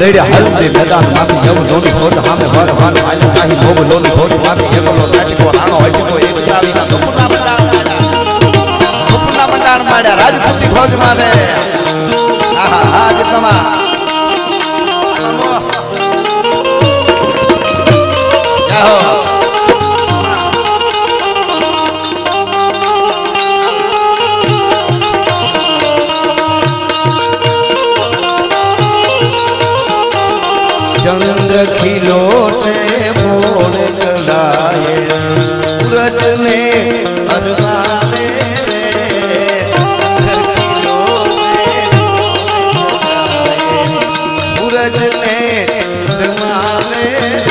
રેડિયા હલ્દી મેદાન માંથી જવ લોની ખોટ સામે ભર ભાન આલે સાહી ભોગ લોની ખોટ માંથી એકલો નાટકો રાણો હટકો એક જાવીના સુપના મંડાણ માડ્યા રાજપૂતી ખોજ માને આહા આજ તમા જાહો चंद्र खिलो से मोड़ चढ़ाए सूरज ने अरवावे चंद्र खिलो से सूरज ने अरवावे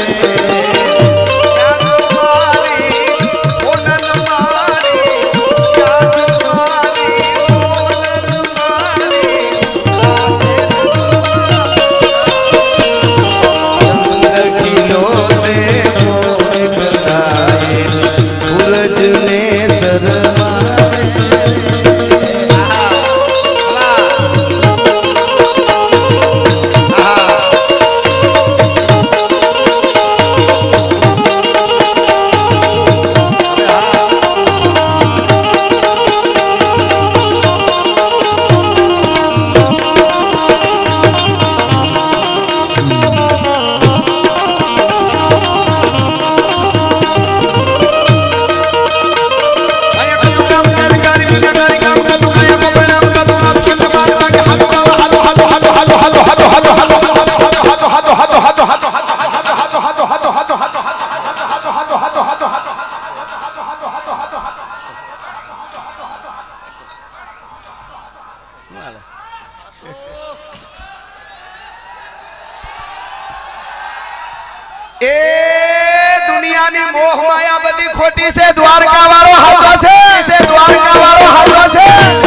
दुनिया ने मोह माया बदी खोटी से द्वारका वालों हाथों से द्वारका वालों हाथों से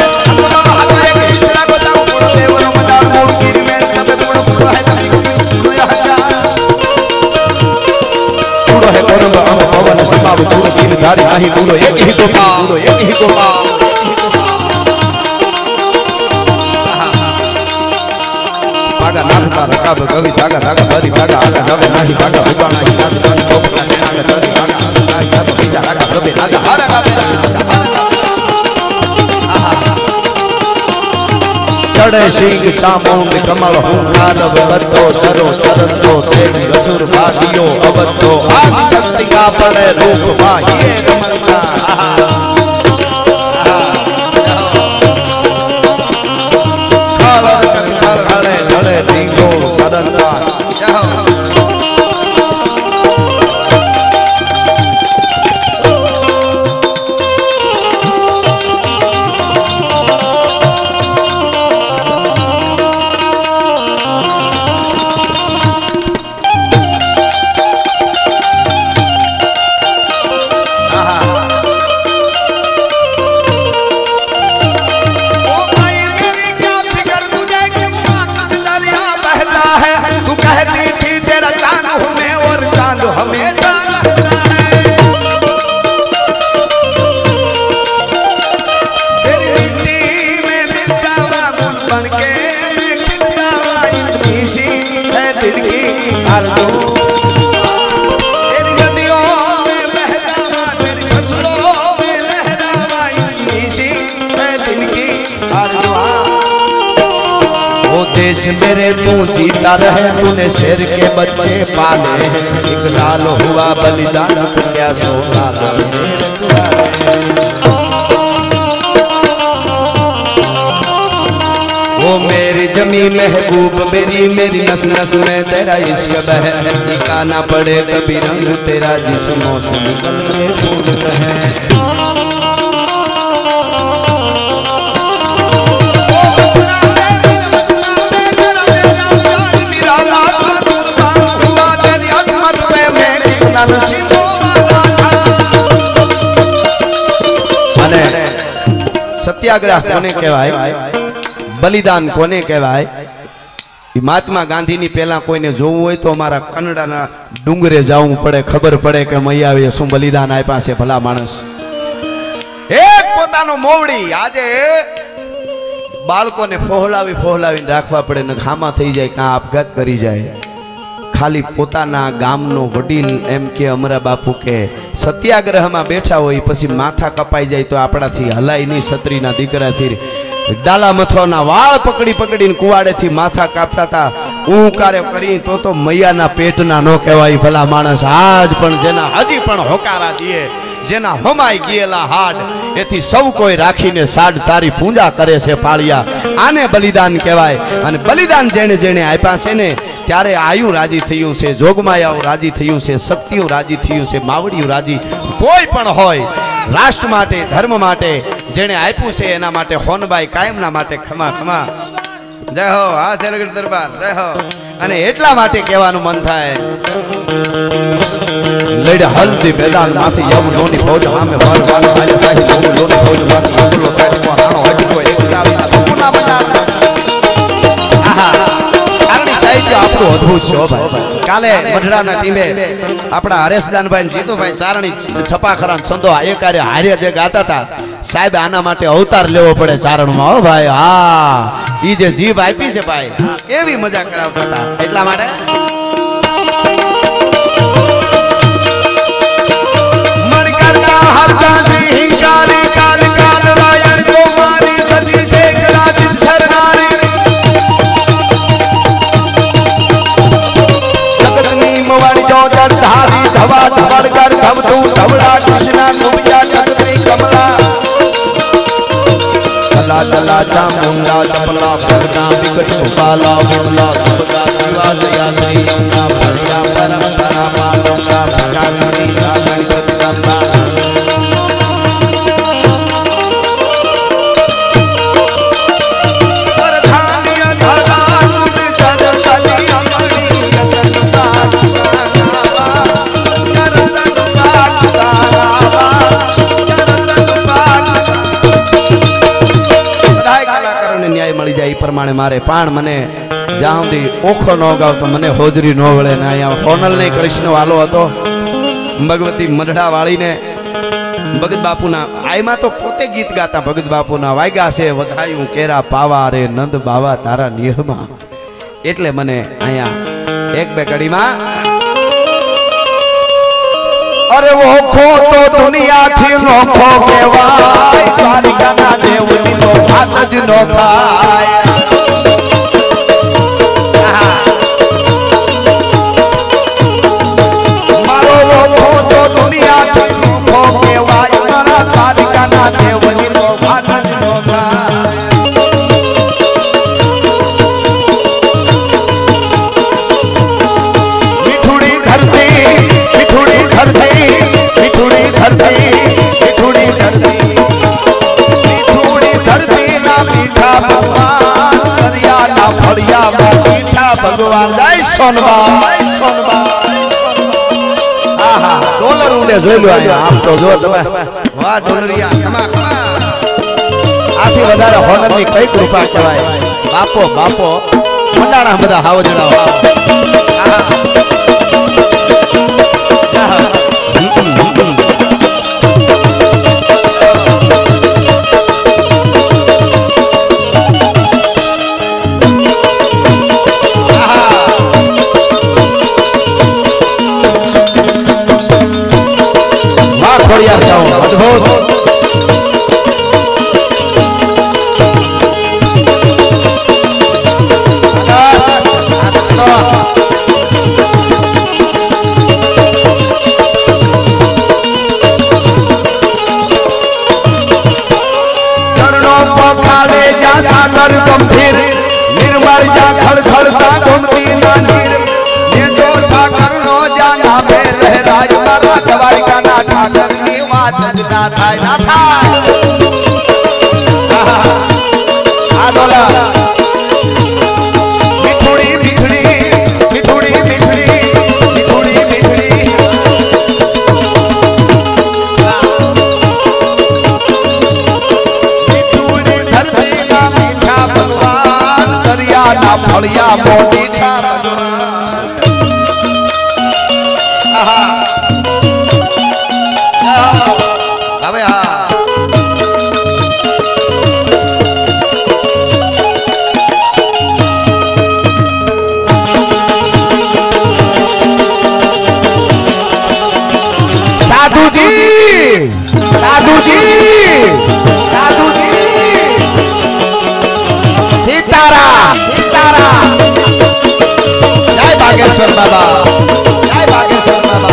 भागा नागता रकाब कवि धागा धागा धरी भागा आगा नवे नाही भागा उबाना नाग नाग कोपला नाग धरी भागा नाग नाग बीजा रागा कबे नागा हारा गावे चढ़े सिंह चामुंड कमल हुंकार बतो धरो चरतो तेरी असुर भादियो अवतो आदि शक्ति का पड़े रूप वाहिए रमता देश मेरे तू जीता रहे तूने शेर के बच्चे पाले एक लाल हुआ बलिदान क्या सोना वो मेरी जमी महबूब मेरी मेरी नस नस में तेरा इश्क बहे निकाना पड़े कभी रंग तेरा जिस मौसम में फूल है सत्याग्रह कोने कहवाय बलिदान कोने कहवाय महात्मा गांधी नी पहला कोईने जोवुं होय तो अमारा कन्नडाना डुंगरे जावुं पड़े खबर पड़े के मैयावे शुं बलिदान आप्या छे भला माणस एक पोतानो मोवड़ी आजे બાળકોને ફોહલાવી ફોહલાવીને રાખવા પડે ને ખામાં થઈ જાય કાં આપઘાત કરી જાય ખાલી પોતાના ગામનો વડીલ એમ કે અમરા બાપુ કે સત્યાગ્રહમાં બેઠા હોય પછી માથા કપાઈ જાય તો આપણાથી હલાય નહીં છત્રીના દીકરાથી ડાલા મથવાના વાળ પકડી પકડીને કુવાડેથી માથા કાપતા હતા ઉકારે કરી તો મૈયાના પેટના નો કહેવાય ભલા માણસ આજ પણ જેના હજી પણ હોકારા દીએ જેના હમાઈ ગયેલા હાડ એથી સૌ કોઈ રાખીને સાડ તારી પૂજા કરે છે પાળિયા આને બલિદાન કહેવાય અને બલિદાન જેણે જેણે આપ્યા છે ને ત્યારે આયુ રાજી થયું છે જોગમાયાઓ રાજી થયું છે શક્તિઓ રાજી થયું છે માવડીઓ રાજી કોઈ પણ હોય રાષ્ટ્ર માટે ધર્મ માટે જેણે આપ્યું છે એના માટે હોનબાઈ કાયમના માટે ખમા ખમા જય હો આ શેરગઢ દરબાર જય હો અને એટલા માટે કહેવાનું મન થાય લડે હલ્દી મેદાન માંથી યમનોની ફૌજ સામે વાળવાનો આલે સાહી યમનોની ફૌજ માંથી બોલો કાઢવો હાણો હટકો એક દાવીના બકુના બજાર આહા આરણી સાહિત્ય આપણું અદ્ભુત છે ભાઈ કાલે મઢડાના ટીમે આપણા હરેશદાનભાઈ જીતુભાઈ ચારણી છપાખરા સંતો એકારે હારે જે ગાતા હતા સાહેબ આના માટે અવતાર લેવો પડે ચારણમાં હો ભાઈ હા ઈ જે જીભ આપી છે ભાઈ કેવી મજા કરાવતા હતા એટલા માટે चला चामुंडा चपला भगना विकट गोपाला विमला सुभगा शिवा दया श्री गंगा भैया परंपरा मालूंगा भगा श्री साधन गंगा प्रमाणे मारे पाण मने ज्यां सुधी ओखो न गाव तो मने होजरी न वळे ने अहींया होनल ने कृष्ण वालो हतो भगवती मढड़ा वाली ने भगत बापूना आईमा तो पोते गीत गाता भगत बापूना वाग्या छे वधायूं केरा पावा रे नंद बावा तारा नियमा एटले मने अहींया एक बे कड़ीमां अरे ओखो तो दुनिया थी नोखो केवाय द्वारिकाना देवनी तो भात ज नो थाय मारो ओखो तो दुनिया थी नोखो केवाय मारा द्वारिकाना देवनी तो भात ज नो थाय मिठुड़ी धरती मिठुड़ी धरती मिठुड़ी धरती मिठुड़ी धरती मिठुड़ी धरती ना मीठा भगवान दरिया ना फड़िया मीठा भगवान जय सोनबा आहा डॉलर उले જોઈ લો આમ તો જો તમે વાહ ડોલરિયા ખમા ખમા આથી વધારે હોનરની કઈ કૃપા કહેવાય બાપો બાપો મંડાણા બધા હાવજડા આહા सागर गंभीर निर्मल जा खड़खड़ता घूमती नानीर ये जो ठाकर नो जाना में लहराज मारा द्वारिका ना ठाकर की बात ना थाय ना थाय आ डोला मिठुड़ी मिठुड़ी मिठुड़ी मिठुड़ी मिठुड़ी मिठुड़ी मिठुड़ी धरती ना मीठा भगवान दरिया ना फड़िया मोटी ठा હવે હા बागेश्वर बाबा, जय बागेश्वर बाबा।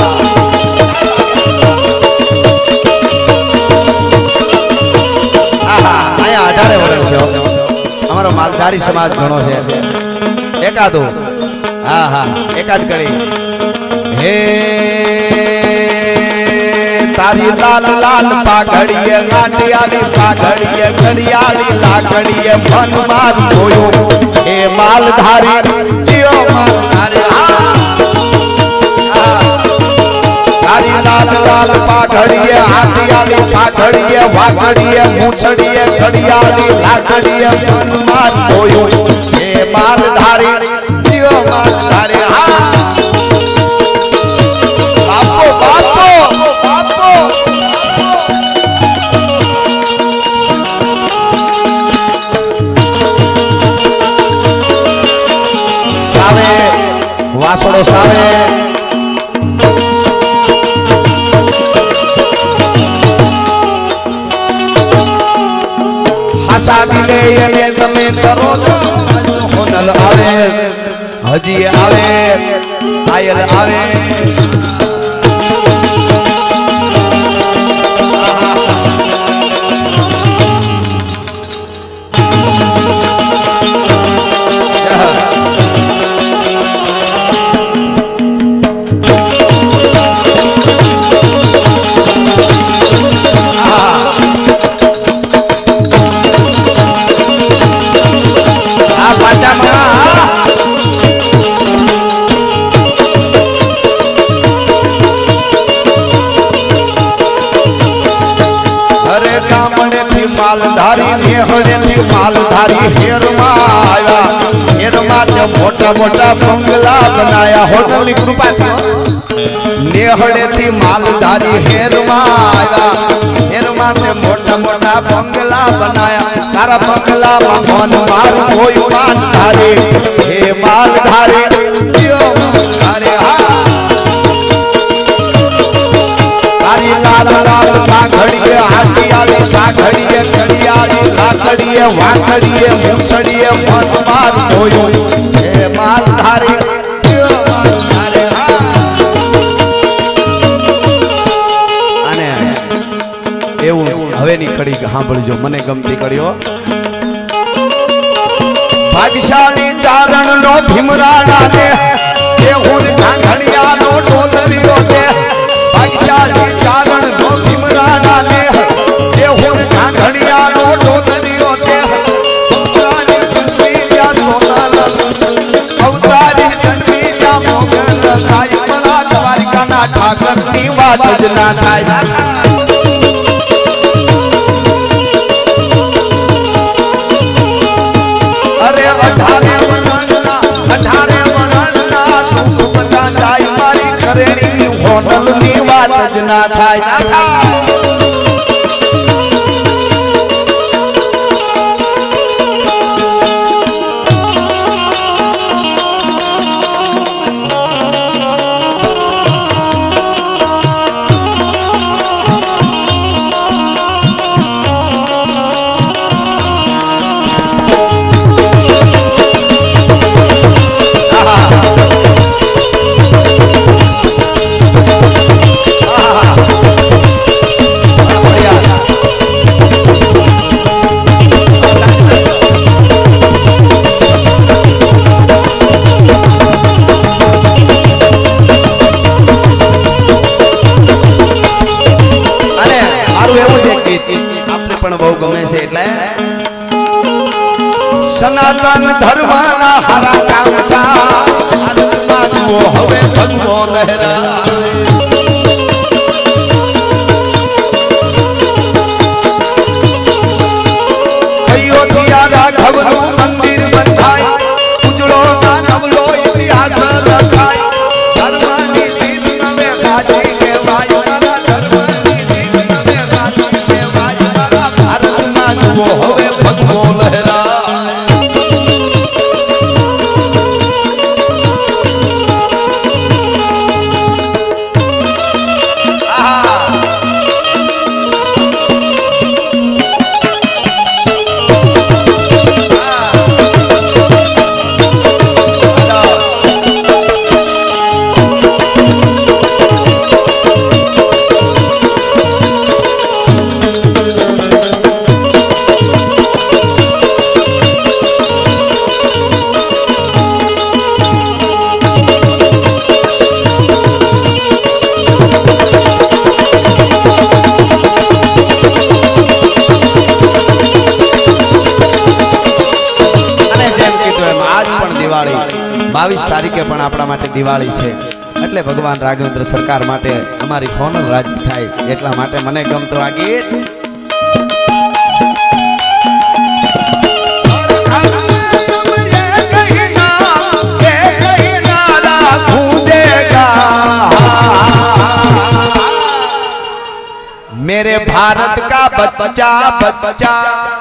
आया 18 वर्ष है हमारो मालधारी समाज घणो है एकादो हाँ हाँ एकाद कड़ी हे तारी लाल लाल पाघड़िए गांडियाली पाघड़िए घड़ियाली लाकड़िए मन मार होयो हे मालधारी जियो मालधारी तारी लाल लाल पाघड़िए हाथियाली पाघड़िए वाघड़िए मूछड़िए घड़ियाली लाकड़िए मन मार होयो हे मालधारी जियो मालधारी बापो बापो बापो सावे वासड़ो सावे हसा दिले ये तमे करो होनल आवे हजी आवे आयल आवे मालधारी नेहड़े थी मालधारी हेरमा आया हेरमा ने मोटा मोटा बंगला बनाया होटल की कृपा थी नेहड़े थी मालधारी हेरमा आया हेरमा ने मोटा मोटा बंगला बनाया तारा बंगला मन मार कोई मालधारी हे मालधारी जियो मालधारी तारी लाल लाल पाघड़िए हाथियाली पाघड़िए घड़ियाली लाकड़िए वाकड़िए मूछड़िए मन मार होयो हे मालधारी जियो मालधारी आने એવું હવેની કડી સાંભળજો મને ગમતી કડીઓ ભાગશાળી ચારણ નો ભીમરાણા ને દેહુર ઘાંઘણિયા નો ડોલરિયો ને भागशाली चारण नो भीमराणा ने देहुर घांघणिया नो डोलरियो ने अवतारी जन्मी जा सोनाल अवतारी जन्मी जा मोगल काय मला द्वारिका ना ठाकर नी वात ज ना थाय अरे 18 वरणना तू बता जाय मारी खरेणी होटल नी वात ज ना थाय ना थाय सनातन धर्म ना हरा काम था आत्मा को हवे भगवो लहरा अयोध्या राघव मंदिर बंधाई उजड़ो ना नवलो इतिहास रखाई धर्म नी दीद नवे गाजी के वायु ना धर्म नी दीद नवे गाजी के वायु ना भारत ना को हवे भगवो लहरा 22 તારીખે પણ આપણા માટે દિવાળી છે એટલે ભગવાન રાઘવેન્દ્ર સરકાર માટે અમારી ખોનલ રાજી થાય એટલા માટે મને ગમતો આ ગીત मेरे भारत का बच्चा बच्चा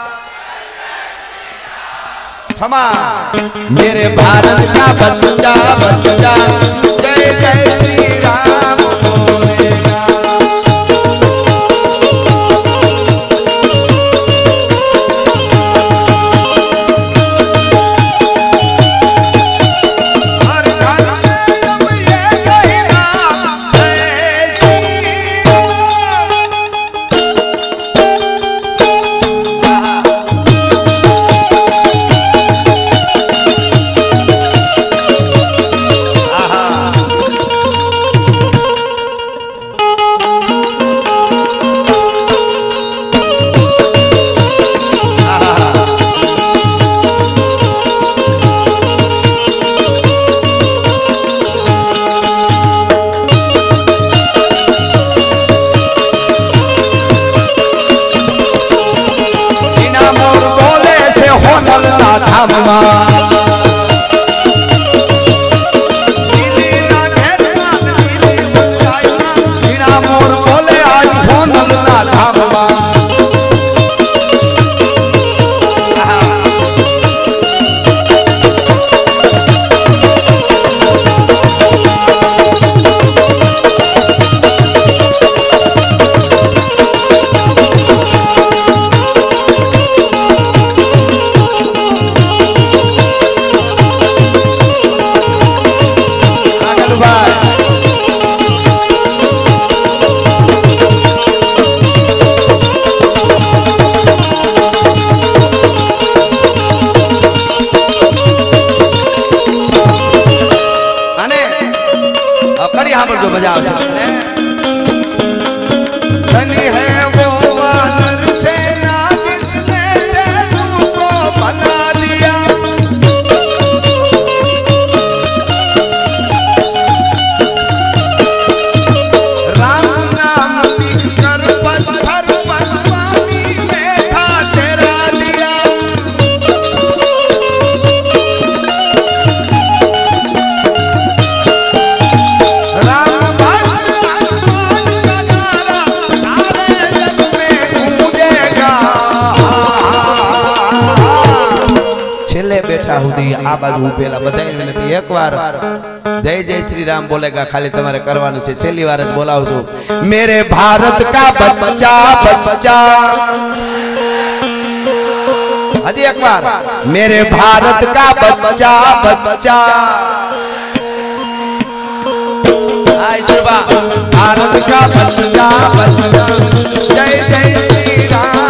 क्षमा मेरे भारत का बच्चा बच्चा जय जय श्री राम बोलेगा हर घर में ये कहना जय श्री मजा धनी है वो वानर सेना जिसने सेतु को बना दिया राम नाम लिखकर पत्थर पर पानी में था तेरा दिया बैठा हुदी आ बाजू उभेला बधाई विनती एक बार जय जय श्री राम बोलेगा खाली तुम्हारे करवानु छे छेली वार ज बोलावजो मेरे भारत का बच्चा बच्चा हजी एक बार मेरे भारत का बच्चा बच्चा आय जुबा भारत का बच्चा बच्चा जय जय श्री राम